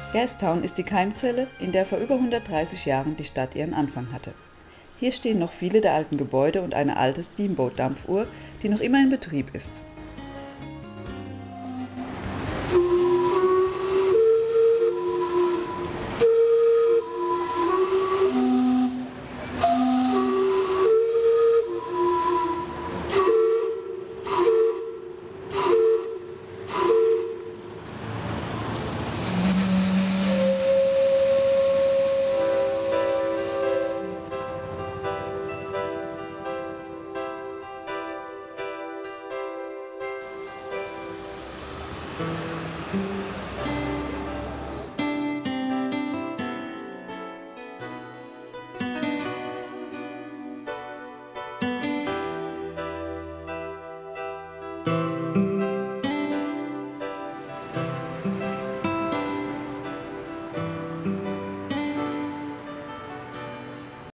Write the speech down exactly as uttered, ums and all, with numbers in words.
Gastown ist die Keimzelle, in der vor über hundertdreißig Jahren die Stadt ihren Anfang hatte. Hier stehen noch viele der alten Gebäude und eine alte Steamboat-Dampfuhr, die noch immer in Betrieb ist. Thank you.